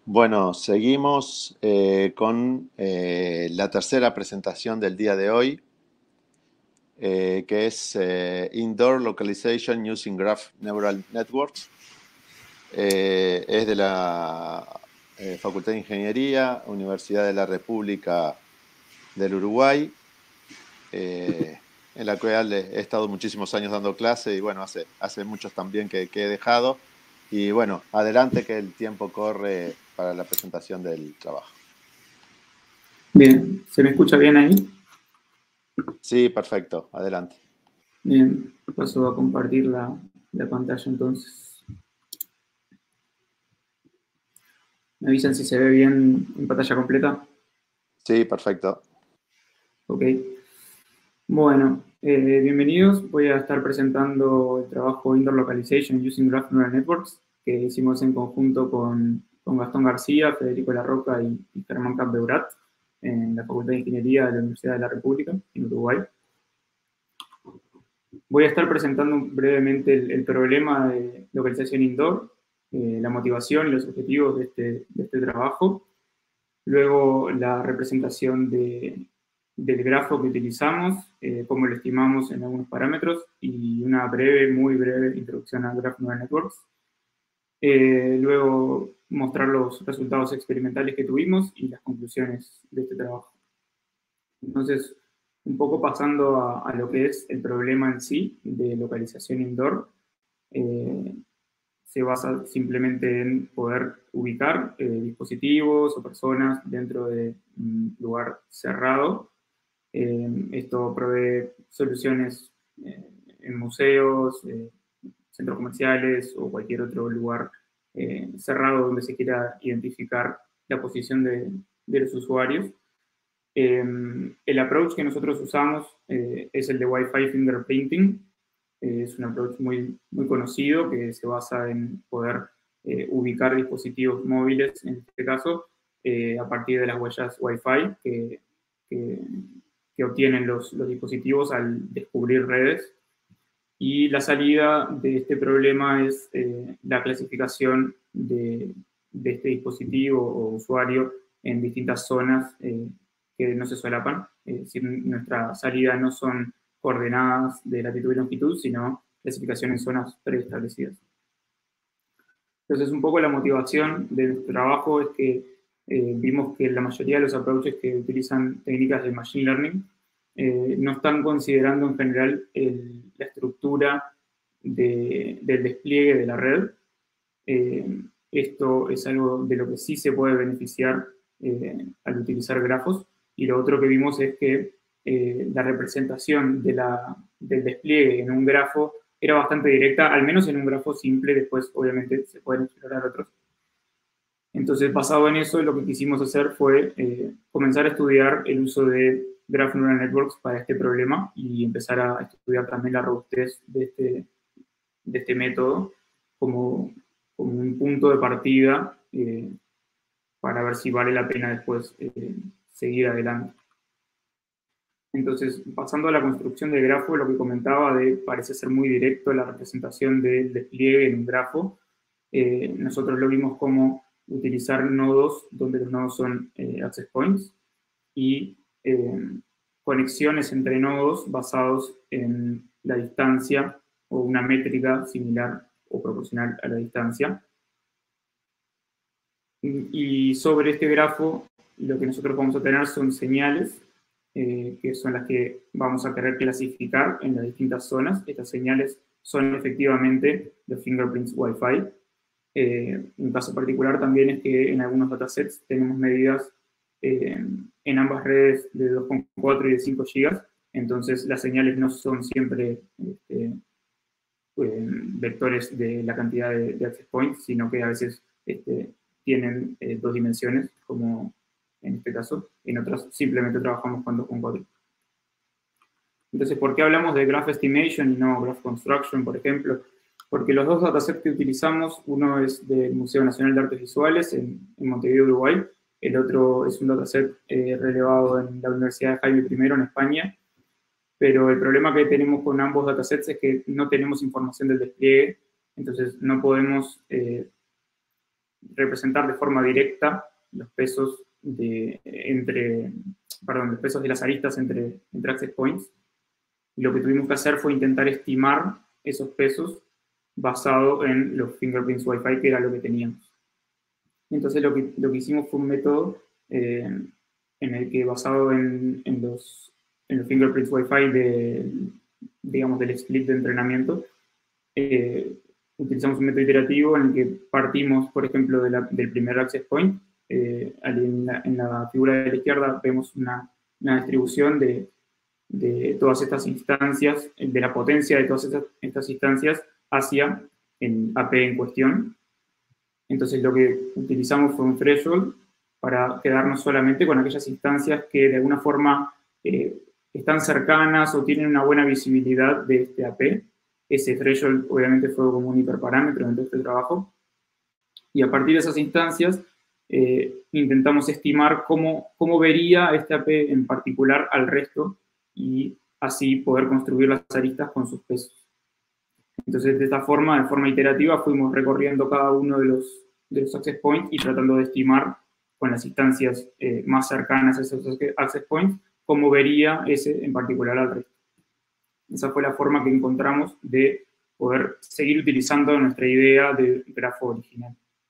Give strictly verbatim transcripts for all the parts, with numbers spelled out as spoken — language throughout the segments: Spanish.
Bueno, seguimos eh, con eh, la tercera presentación del día de hoy, eh, que es eh, Indoor Localization Using Graph Neural Networks. Eh, es de la eh, Facultad de Ingeniería, Universidad de la República del Uruguay, eh, en la cual he estado muchísimos años dando clase y bueno, hace, hace muchos también que, que he dejado. Y bueno, adelante que el tiempo corre para la presentación del trabajo. Bien, ¿se me escucha bien ahí? Sí, perfecto, adelante. Bien, paso a compartir la, la pantalla entonces. ¿Me avisan si se ve bien en pantalla completa? Sí, perfecto. Ok. Bueno, eh, bienvenidos. Voy a estar presentando el trabajo Indoor Localization Using Graph Neural Networks que hicimos en conjunto con, con Gastón García, Federico Larroca y, y Germán Campbeurat en la Facultad de Ingeniería de la Universidad de la República, en Uruguay. Voy a estar presentando brevemente el, el problema de localización indoor, eh, la motivación y los objetivos de este, de este trabajo. Luego la representación de, del grafo que utilizamos, eh, cómo lo estimamos en algunos parámetros y una breve, muy breve introducción a Graph Neural Networks. Eh, luego mostrar los resultados experimentales que tuvimos y las conclusiones de este trabajo. Entonces, un poco pasando a, a lo que es el problema en sí de localización indoor, eh, se basa simplemente en poder ubicar eh, dispositivos o personas dentro de un lugar cerrado. Eh, esto provee soluciones eh, en museos, eh, centros comerciales o cualquier otro lugar eh, cerrado donde se quiera identificar la posición de, de los usuarios. Eh, el approach que nosotros usamos eh, es el de Wi-Fi Fingerprinting. Eh, es un approach muy, muy conocido que se basa en poder eh, ubicar dispositivos móviles, en este caso, eh, a partir de las huellas Wi-Fi que, que, que obtienen los, los dispositivos al descubrir redes. Y la salida de este problema es eh, la clasificación de, de, este dispositivo o usuario en distintas zonas eh, que no se solapan. Es decir, nuestra salida no son coordenadas de latitud y longitud, sino clasificación en zonas preestablecidas. Entonces, un poco la motivación de nuestro trabajo es que eh, vimos que la mayoría de los approaches que utilizan técnicas de Machine Learning eh, no están considerando en general el, la estructura de, del despliegue de la red. Eh, esto es algo de lo que sí se puede beneficiar eh, al utilizar grafos. Y lo otro que vimos es que eh, la representación de la, del despliegue en un grafo era bastante directa, al menos en un grafo simple. Después, obviamente, se pueden explorar otros. Entonces, basado en eso, lo que quisimos hacer fue eh, comenzar a estudiar el uso de Graph Neural Networks para este problema y empezar a estudiar también la robustez de este, de este método como, como un punto de partida eh, para ver si vale la pena después eh, seguir adelante. Entonces, pasando a la construcción del grafo, lo que comentaba de parece ser muy directo la representación del despliegue en un grafo, eh, nosotros lo vimos como utilizar nodos donde los nodos son eh, access points y eh, conexiones entre nodos basados en la distancia o una métrica similar o proporcional a la distancia. Y sobre este grafo, lo que nosotros vamos a tener son señales, eh, que son las que vamos a querer clasificar en las distintas zonas. Estas señales son efectivamente los fingerprints Wi-Fi. Eh, un caso particular también es que en algunos datasets tenemos medidas eh, en ambas redes de dos coma cuatro y de cinco gigas, entonces las señales no son siempre este, eh, vectores de la cantidad de, de access points, sino que a veces este, tienen eh, dos dimensiones, como en este caso. En otras simplemente trabajamos con dos coma cuatro. Entonces, ¿por qué hablamos de Graph Estimation y no Graph Construction, por ejemplo? Porque los dos datasets que utilizamos, uno es del Museo Nacional de Artes Visuales en, en Montevideo, Uruguay, el otro es un dataset eh, relevado en la Universidad de Jaime primero en España, pero el problema que tenemos con ambos datasets es que no tenemos información del despliegue, entonces no podemos eh, representar de forma directa los pesos de, entre, perdón, los pesos de las aristas entre, entre access points. Y lo que tuvimos que hacer fue intentar estimar esos pesos basado en los fingerprints Wi-Fi, que era lo que teníamos. Entonces lo que, lo que hicimos fue un método eh, en el que, basado en, en, los, en los fingerprints Wi-Fi de, digamos, del split de entrenamiento, eh, utilizamos un método iterativo en el que partimos, por ejemplo, de la, del primer access point. Eh, en, la, en la figura de la izquierda vemos una, una distribución de, de todas estas instancias, de la potencia de todas estas, estas instancias hacia el A P en cuestión. Entonces lo que utilizamos fue un threshold para quedarnos solamente con aquellas instancias que de alguna forma eh, están cercanas o tienen una buena visibilidad de este A P. Ese threshold obviamente fue como un hiperparámetro dentro de este trabajo. Y a partir de esas instancias eh, intentamos estimar cómo, cómo vería este A P en particular al resto y así poder construir las aristas con sus pesos. Entonces, de esta forma, de forma iterativa, fuimos recorriendo cada uno de los, de los access points y tratando de estimar con las instancias eh, más cercanas a esos access points cómo vería ese en particular al resto. Esa fue la forma que encontramos de poder seguir utilizando nuestra idea de grafo original.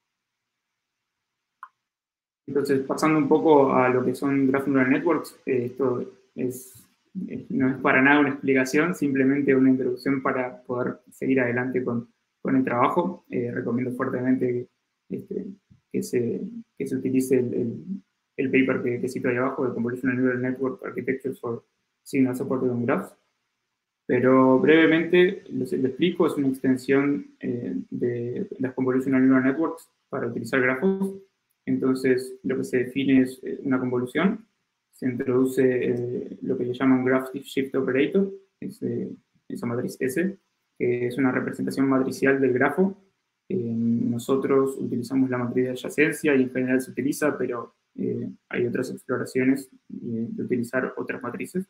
Entonces, pasando un poco a lo que son Graph Neural Networks, eh, esto es, eh, no es para nada una explicación, simplemente una introducción para poder seguir adelante con, con el trabajo. Eh, recomiendo fuertemente que, este, que, se, que se utilice el, el, el paper que, que cito ahí abajo, de Convolutional Neural Network Architectures for Signal Supported on Graphs. Pero brevemente lo, lo explico, es una extensión eh, de las Convolutional Neural Networks para utilizar grafos. Entonces, lo que se define es una convolución, se introduce eh, lo que le llaman Graph Shift Operator, es, eh, esa matriz S, que es una representación matricial del grafo. Eh, nosotros utilizamos la matriz de adyacencia y en general se utiliza, pero eh, hay otras exploraciones eh, de utilizar otras matrices.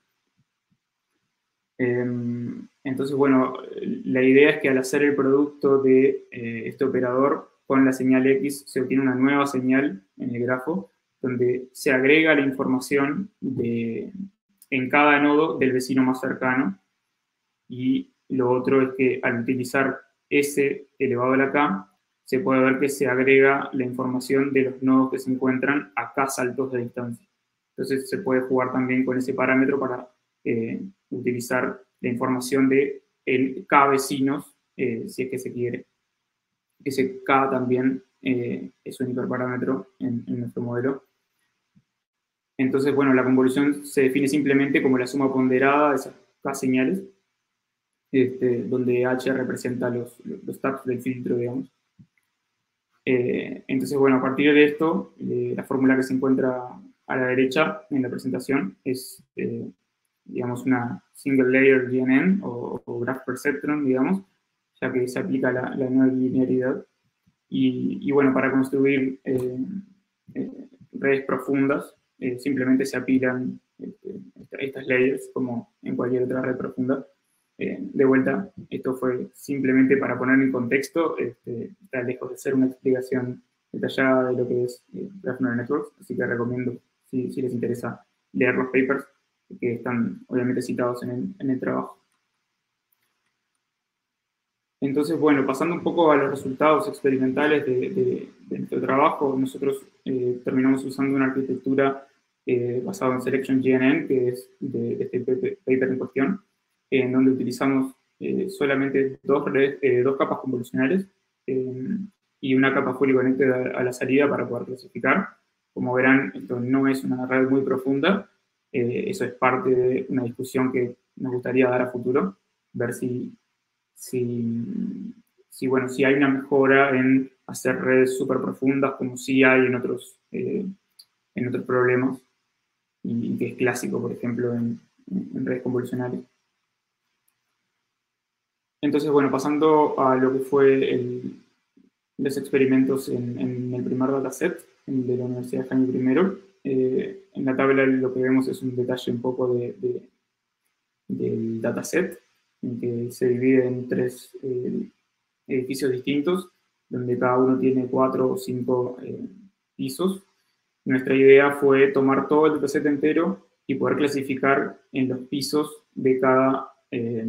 Eh, entonces, bueno, la idea es que al hacer el producto de eh, este operador con la señal X se obtiene una nueva señal en el grafo donde se agrega la información de, en cada nodo del vecino más cercano, y lo otro es que al utilizar S elevado a la K se puede ver que se agrega la información de los nodos que se encuentran a K saltos de distancia. Entonces se puede jugar también con ese parámetro para eh, utilizar la información de el K vecinos, eh, si es que se quiere. Ese K también eh, es un hiperparámetro en, en nuestro modelo. Entonces, bueno, la convolución se define simplemente como la suma ponderada de esas K señales, este, donde H representa los, los taps del filtro, digamos. Eh, entonces, bueno, a partir de esto, eh, la fórmula que se encuentra a la derecha en la presentación es, eh, digamos, una single layer G N N o, o graph perceptron, digamos, ya que se aplica la, la no linealidad. Y, y bueno, para construir eh, eh, redes profundas, eh, simplemente se apilan este, estas layers como en cualquier otra red profunda. Eh, de vuelta, esto fue simplemente para poner en contexto, este, está lejos de ser una explicación detallada de lo que es eh, Graph Neural Networks, así que recomiendo, si, si les interesa, leer los papers que están obviamente citados en el, en el trabajo. Entonces, bueno, pasando un poco a los resultados experimentales de, de, de nuestro trabajo, nosotros eh, terminamos usando una arquitectura eh, basada en Selection G N N, que es de, de este paper en cuestión, eh, en donde utilizamos eh, solamente dos, redes, eh, dos capas convolucionales eh, y una capa fully connected a, a la salida para poder clasificar. Como verán, esto no es una red muy profunda, eh, eso es parte de una discusión que nos gustaría dar a futuro, ver si Si, si, bueno, si hay una mejora en hacer redes súper profundas, como sí hay en otros, eh, en otros problemas, y que es clásico, por ejemplo, en, en redes convolucionales. Entonces, bueno, pasando a lo que fue el, los experimentos en, en el primer dataset, el de la Universidad de Jaime primero, eh, en la tabla lo que vemos es un detalle un poco de, de, del dataset, que se divide en tres eh, edificios distintos, donde cada uno tiene cuatro o cinco eh, pisos. Nuestra idea fue tomar todo el dataset entero y poder clasificar en los pisos de cada, eh,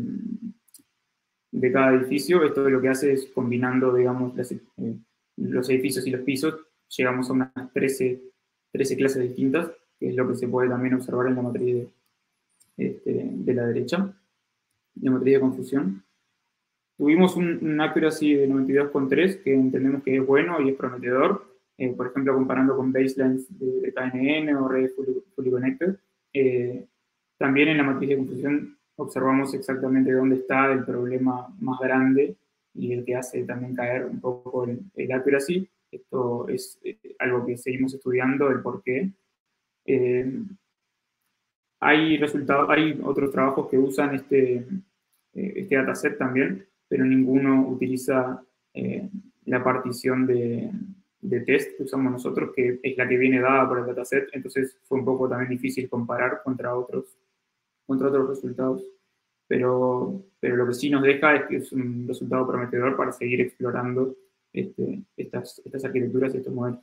de cada edificio. Esto lo que hace es, combinando, digamos, las, eh, los edificios y los pisos, llegamos a unas trece, trece clases distintas, que es lo que se puede también observar en la matriz de, este, de la derecha, la matriz de confusión. Tuvimos un, un accuracy de noventa y dos coma tres, que entendemos que es bueno y es prometedor, eh, por ejemplo, comparando con baselines de, de K N N o redes fully, fully connected. Eh, también en la matriz de confusión observamos exactamente dónde está el problema más grande y el que hace también caer un poco el, el accuracy. Esto es eh, algo que seguimos estudiando, el por qué. Eh, hay, resultados, hay otros trabajos que usan este, eh, este dataset también, pero ninguno utiliza eh, la partición de, de test que usamos nosotros, que es la que viene dada por el dataset. Entonces fue un poco también difícil comparar contra otros, contra otros resultados. Pero, pero lo que sí nos deja es que es un resultado prometedor para seguir explorando este, estas, estas arquitecturas y estos modelos.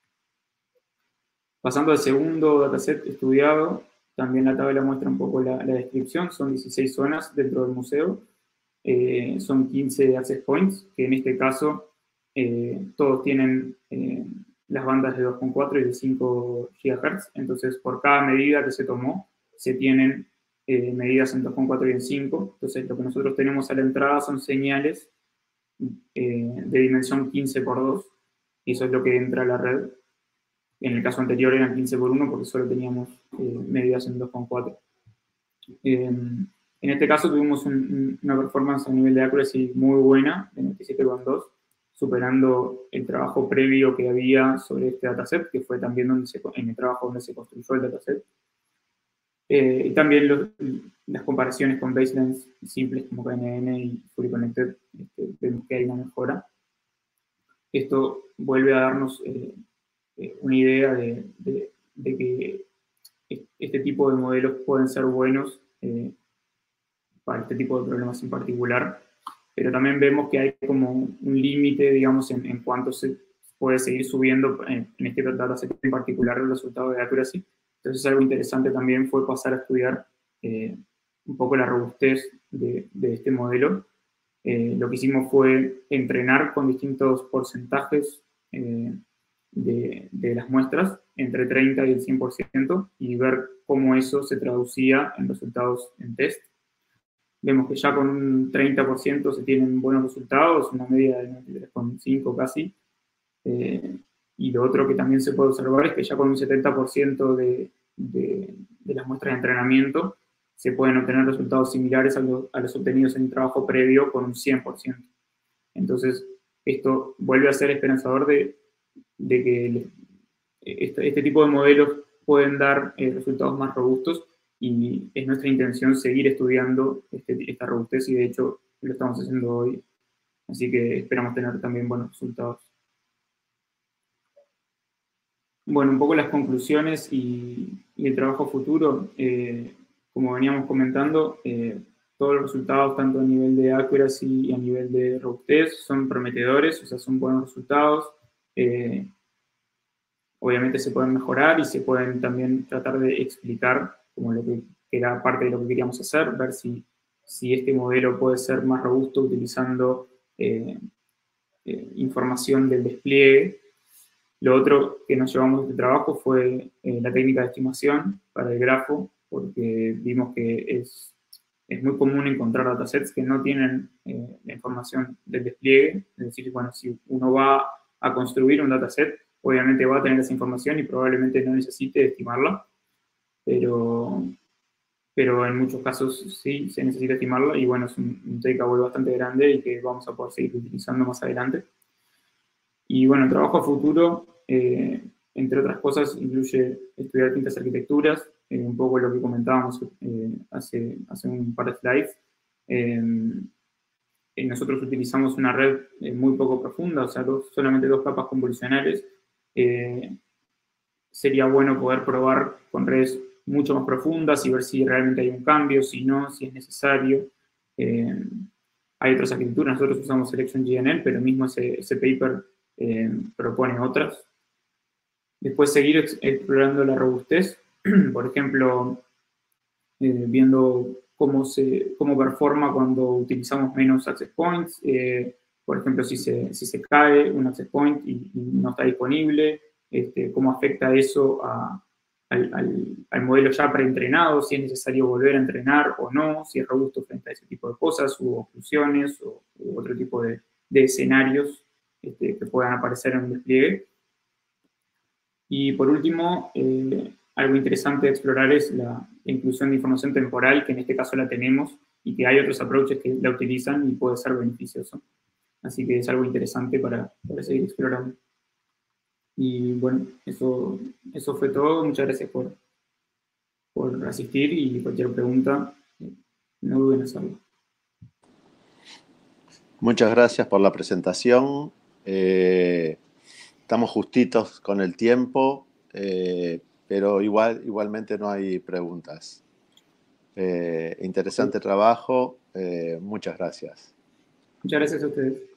Pasando al segundo dataset estudiado, también la tabla muestra un poco la, la descripción. Son dieciséis zonas dentro del museo. Eh, son quince access points, que en este caso eh, todos tienen eh, las bandas de dos coma cuatro y de cinco gigahertz. Entonces, por cada medida que se tomó, se tienen eh, medidas en dos coma cuatro y en cinco. Entonces, lo que nosotros tenemos a la entrada son señales eh, de dimensión quince por dos, y eso es lo que entra a la red. En el caso anterior eran quince por uno porque solo teníamos eh, medidas en dos coma cuatro. Eh, en este caso tuvimos un, una performance a nivel de accuracy muy buena, de noventa y siete coma dos, superando el trabajo previo que había sobre este dataset, que fue también donde se, en el trabajo donde se construyó el dataset. Eh, y también los, las comparaciones con baselines simples como K N N y Fully Connected, este, vemos que hay una mejora. Esto vuelve a darnos eh, una idea de, de, de que este tipo de modelos pueden ser buenos eh, para este tipo de problemas en particular, pero también vemos que hay como un límite, digamos, en, en cuanto se puede seguir subiendo en, en este dataset en particular el resultado de accuracy. Entonces algo interesante también fue pasar a estudiar eh, un poco la robustez de, de este modelo. Eh, lo que hicimos fue entrenar con distintos porcentajes eh, de, de las muestras, entre treinta y el cien por ciento, y ver cómo eso se traducía en resultados en test. Vemos que ya con un treinta por ciento se tienen buenos resultados, una media de noventa y tres coma cinco casi. Eh, y lo otro que también se puede observar es que ya con un setenta por ciento de, de, de las muestras de entrenamiento se pueden obtener resultados similares a, lo, a los obtenidos en el trabajo previo con un cien por ciento. Entonces, esto vuelve a ser esperanzador de, de que este, este tipo de modelos pueden dar eh, resultados más robustos, y es nuestra intención seguir estudiando este, esta robustez, y de hecho lo estamos haciendo hoy. Así que esperamos tener también buenos resultados. Bueno, un poco las conclusiones y, y el trabajo futuro. Eh, como veníamos comentando, eh, todos los resultados, tanto a nivel de accuracy y a nivel de robustez, son prometedores, o sea, son buenos resultados. Eh, obviamente se pueden mejorar y se pueden también tratar de explicar, como lo que, que era parte de lo que queríamos hacer, ver si, si este modelo puede ser más robusto utilizando eh, eh, información del despliegue. Lo otro que nos llevamos de este trabajo fue eh, la técnica de estimación para el grafo, porque vimos que es, es muy común encontrar datasets que no tienen eh, la información del despliegue. Es decir, bueno, si uno va a construir un dataset, obviamente va a tener esa información y probablemente no necesite estimarla, pero, pero en muchos casos sí se necesita estimarla, y bueno, es un, un takeaway bastante grande y que vamos a poder seguir utilizando más adelante. Y bueno, el trabajo a futuro, eh, entre otras cosas, incluye estudiar distintas arquitecturas, eh, un poco lo que comentábamos eh, hace, hace un par de slides. Eh, nosotros utilizamos una red eh, muy poco profunda, o sea, dos, solamente dos capas convolucionales. Eh, sería bueno poder probar con redes mucho más profundas y ver si realmente hay un cambio, si no, si es necesario. Eh, hay otras arquitecturas, nosotros usamos SelectionGNL, pero mismo ese, ese paper eh, propone otras. Después seguir ex explorando la robustez, por ejemplo, eh, viendo cómo, se, cómo performa cuando utilizamos menos access points, eh, por ejemplo, si se, si se cae un access point y, y no está disponible, este, cómo afecta eso a, al, al, al, modelo ya preentrenado, si es necesario volver a entrenar o no, si es robusto frente a ese tipo de cosas, u oclusiones, o u otro tipo de, de escenarios este, que puedan aparecer en un despliegue. Y por último, eh, algo interesante de explorar es la inclusión de información temporal, que en este caso la tenemos, y que hay otros approaches que la utilizan y puede ser beneficioso. Así que es algo interesante para, para seguir explorando. Y bueno, eso, eso fue todo. Muchas gracias por, por asistir y cualquier pregunta, no duden en hacerlo. Muchas gracias por la presentación. Eh, estamos justitos con el tiempo, eh, pero igual, igualmente no hay preguntas. Eh, interesante trabajo. Eh, muchas gracias. Muchas gracias a ustedes.